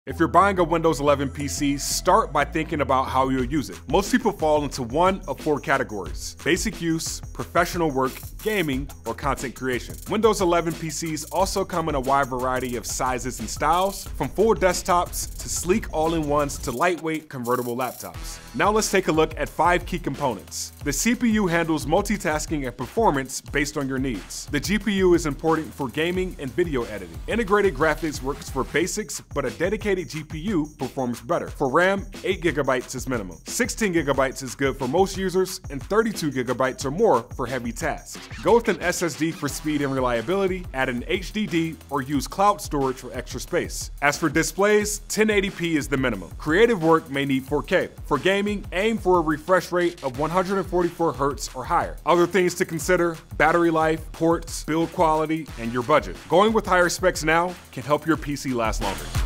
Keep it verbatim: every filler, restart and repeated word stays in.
If you're buying a Windows eleven P C, start by thinking about how you'll use it. Most people fall into one of four categories: basic use, professional work, gaming, or content creation. Windows eleven P Cs also come in a wide variety of sizes and styles, from full desktops to sleek all-in-ones to lightweight convertible laptops. Now let's take a look at five key components. The C P U handles multitasking and performance based on your needs. The G P U is important for gaming and video editing. Integrated graphics works for basics, but a dedicated G P U performs better. For RAM, eight gigabytes is minimum. sixteen gigabytes is good for most users, and thirty-two gigabytes or more for heavy tasks. Go with an S S D for speed and reliability, add an H D D, or use cloud storage for extra space. As for displays, ten eighty p is the minimum. Creative work may need four K. For gaming, aim for a refresh rate of one hundred forty-four hertz or higher. Other things to consider: battery life, ports, build quality, and your budget. Going with higher specs now can help your P C last longer.